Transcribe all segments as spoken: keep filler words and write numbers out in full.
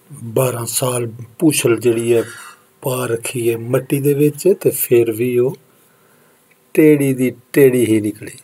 बारह साल पूछल जिहड़ी है पा रखी है मट्टी दे विच ते फिर भी वो टेढ़ी दी टेढ़ी ही निकली।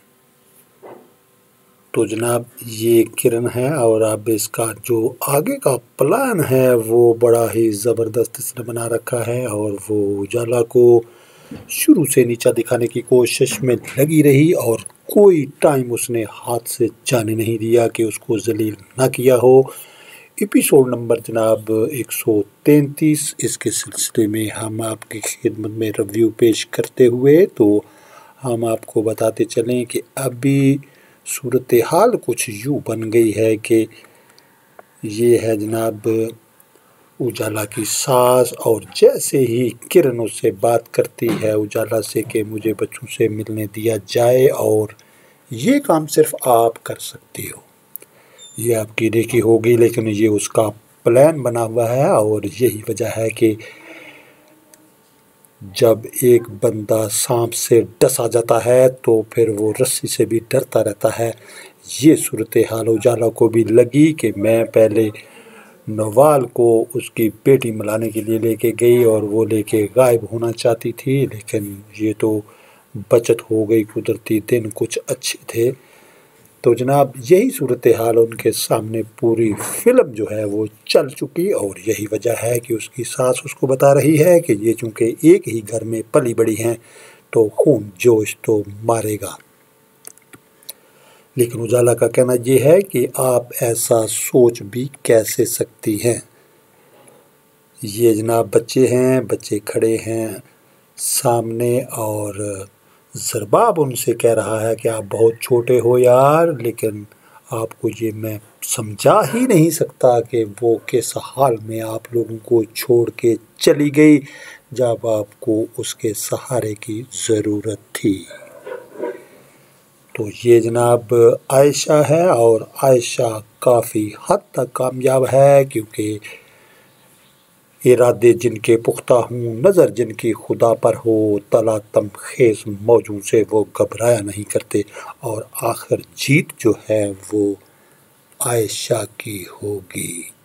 तो जनाब ये किरण है और अब इसका जो आगे का प्लान है वो बड़ा ही ज़बरदस्त इसने बना रखा है और वो उजाला को शुरू से नीचा दिखाने की कोशिश में लगी रही और कोई टाइम उसने हाथ से जाने नहीं दिया कि उसको जलील ना किया हो। एपिसोड नंबर जनाब एक सौ तैंतीस, इसके सिलसिले में हम आपकी खिदमत में रिव्यू पेश करते हुए तो हम आपको बताते चलें कि अभी सूरत हाल कुछ यूँ बन गई है कि ये है जनाब उजाला की सास, और जैसे ही किरण उससे बात करती है उजाला से कि मुझे बच्चों से मिलने दिया जाए और ये काम सिर्फ आप कर सकती हो, ये आपकी नेकी होगी, लेकिन ये उसका प्लान बना हुआ है। और यही वजह है कि जब एक बंदा सांप से डसा जाता है तो फिर वो रस्सी से भी डरता रहता है। ये सूरत हाल उजाला को भी लगी कि मैं पहले नवाल को उसकी बेटी मिलाने के लिए लेके गई और वो लेके गायब होना चाहती थी, लेकिन ये तो बचत हो गई, कुदरती दिन कुछ अच्छे थे। तो जनाब यही सूरत हाल उनके सामने पूरी फिल्म जो है वो चल चुकी और यही वजह है कि उसकी सास उसको बता रही है कि ये चूँकि एक ही घर में पली बड़ी हैं तो खून जोश तो मारेगा। लेकिन उजाला का कहना ये है कि आप ऐसा सोच भी कैसे सकती हैं। ये जनाब बच्चे हैं, बच्चे खड़े हैं सामने और ज़रबाब उनसे कह रहा है कि आप बहुत छोटे हो यार, लेकिन आपको ये मैं समझा ही नहीं सकता कि वो किस हाल में आप लोगों को छोड़ के चली गई जब आपको उसके सहारे की ज़रूरत थी। तो ये जनाब आयशा है और आयशा काफ़ी हद तक कामयाब है, क्योंकि इरादे जिनके पुख्ता हों, नज़र जिनकी खुदा पर हो, तला तमखेज़ मौजों से वो घबराया नहीं करते और आखिर जीत जो है वो आयशा की होगी।